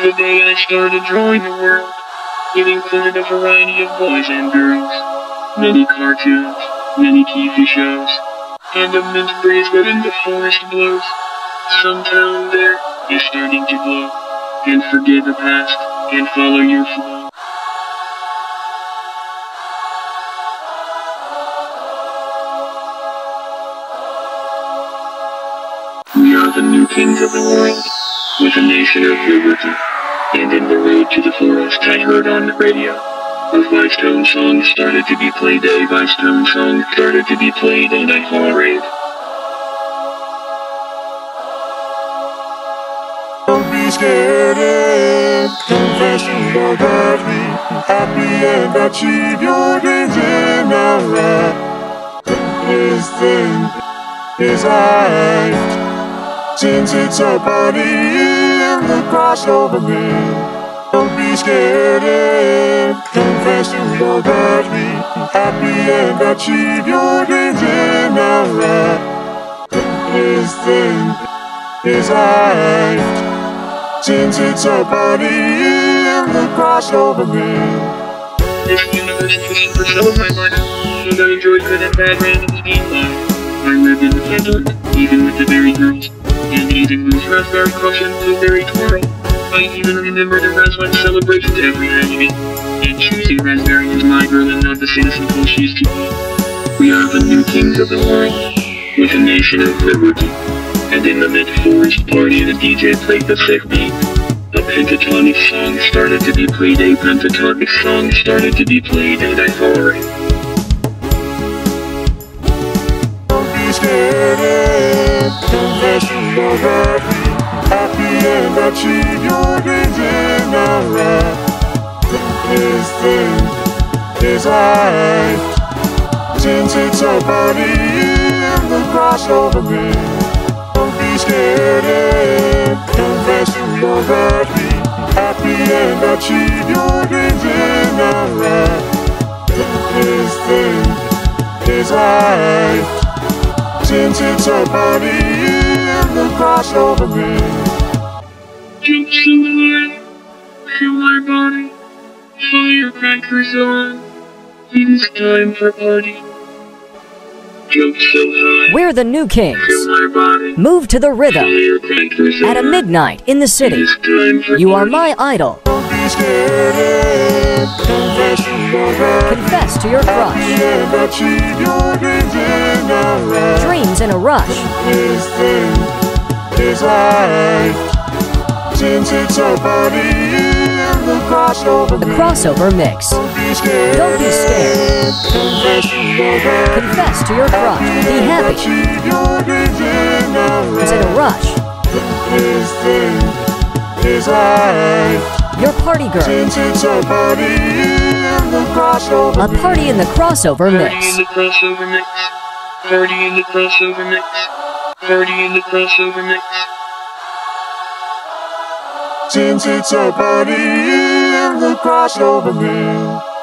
The day I started drawing the world, it included a variety of boys and girls, many cartoons, many TV shows, and a mint breeze that in the forest blows. Some town there is starting to glow, and forget the past, and follow your flow. We are the new kings of the world, with a nation of liberty. And in the road to the forest I heard on the radio, a vice tone song started to be played, a vice tone song started to be played, and I hollered. Don't be scared and confess you're godly, happy and achieve your dreams in our life. This thing is right, since it's a party in the crossover man. Don't be scared and confess you're godly, happy and achieve your dreams in our life. This thing is right, since it's a party in the crossover man. This universe is fishing for some of my life, and I enjoy good and bad randoms being live. I lived independent, even with the berry girls, and eating loose raspberry crush and blueberry twirl. I even remember the raspberry celebrations every Halloween, and choosing raspberry is my girl and not the citizen who she's to be. We are the new kings of the world, with a nation of liberty. And in the mid-forest party the DJ played the sick beat. A pentatonic song started to be played, a pentatonic song started to be played, and I hollered. Don't be scared and confess you're happy, happy and achieve your dreams in our life. This thing is right, since it's a party in the crossover man. Don't be scared and confess you're happy, happy and achieve your dreams in our life. This thing is right, since it's a party in the crossover man. Jump so high, feel my body, firecrackers on, it's time for party. Jump so high, We're the new kings. feel my body, Move to the rhythm. firecrackers At a on, midnight in the city. it's time for You are party. my idol. Don't be scared and confess you're happy, Confess to your crush. and achieve your dreams in our life. Dreams in a rush. This thing is right, since it's a party in the crossover The man. crossover mix. Don't be scared. Don't be scared. Confess you're happy, Confess to your crush. Be and happy. achieve your dreams in our It's in a life. rush. This thing is right, Your party girl. since it's a party in the crossover A party in the crossover Party mix. in the crossover mix. Party in the crossover mix. Party in the crossover mix. Since it's a party in the crossover man.